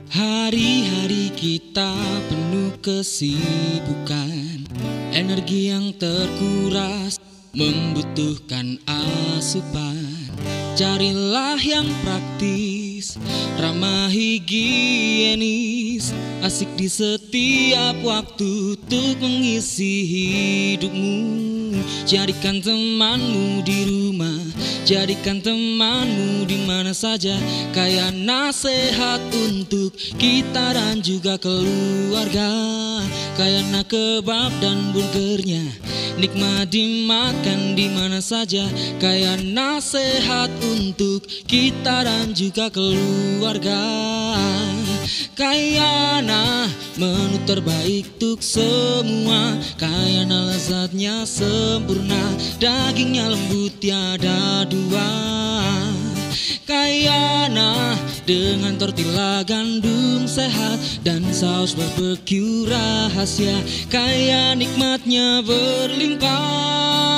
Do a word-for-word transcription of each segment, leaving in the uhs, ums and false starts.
Hari-hari kita penuh kesibukan, energi yang terkuras membutuhkan asupan. Carilah yang praktis, ramah higienis, asik di setiap waktu untuk mengisi hidupmu. Jadikan temanmu di rumah, jadikan temanmu di mana saja. Kayak nasihat untuk kita dan juga keluarga. Kayak kebab dan burgernya nikmat dimakan di mana saja. Kayak nasihat untuk kita dan juga keluarga. Kayana menu terbaik untuk semua. Kayana lezatnya sempurna, dagingnya lembut tiada dua. Kayana dengan tortilla gandum sehat dan saus barbeque rahasia. Kaya nikmatnya berlimpah.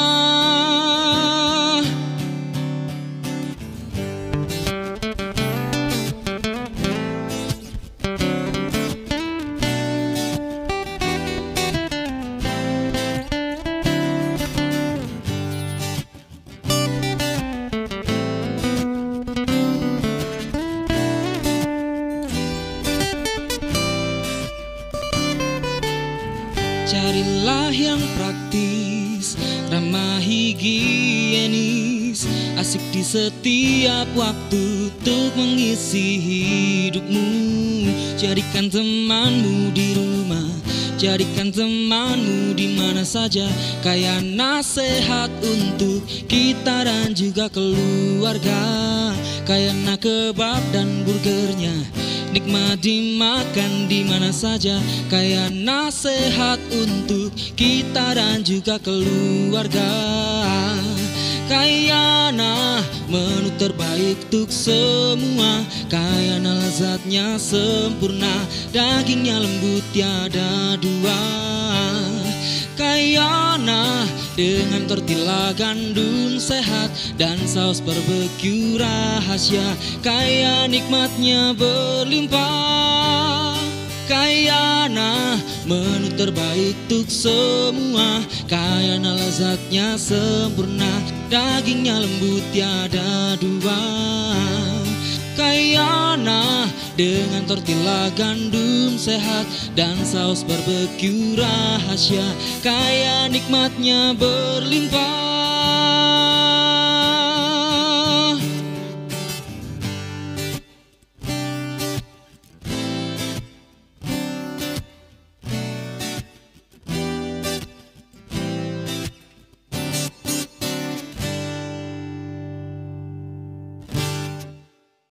Carilah yang praktis, ramah higienis, asik di setiap waktu untuk mengisi hidupmu. Jadikan temanmu di rumah, jadikan temanmu di mana saja. Kayak nasihat untuk kita dan juga keluarga. Kayak kebab dan burgernya nikmat dimakan di mana saja. Kayak nasihat untuk kita dan juga keluarga. Kayana menu terbaik untuk semua. Kayana lezatnya sempurna, dagingnya lembut tiada dua. Kayana dengan tortilla gandum sehat dan saus barbeque rahasia. Kaya nikmatnya berlimpah. Kayana menu terbaik untuk semua. Kayana lezatnya sempurna, dagingnya lembut tiada dua. Kayana dengan tortilla gandum sehat dan saus barbeque rahasia. Kaya nikmatnya berlimpah.